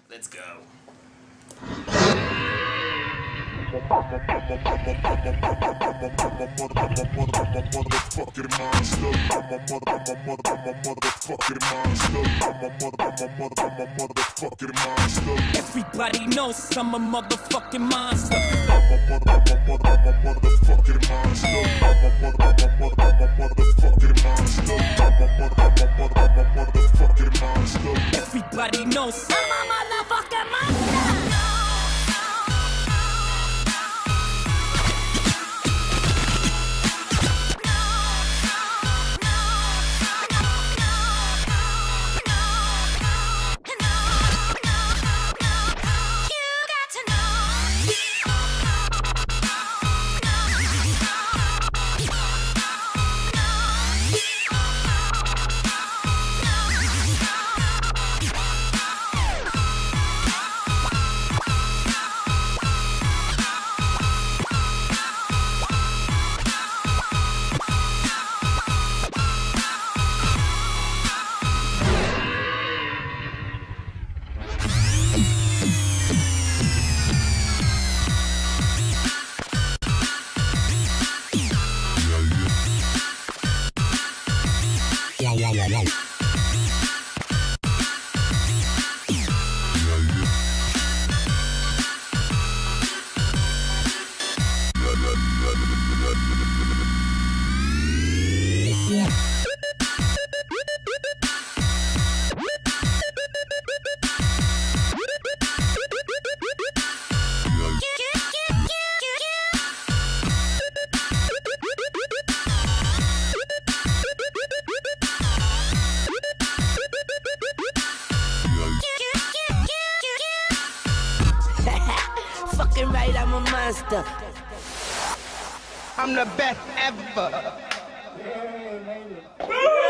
Let's go. Everybody knows I'm a motherfucking monster. Everybody knows I'm a motherfucking monster. Fucking right, I'm a monster. I'm the best ever. Yeah,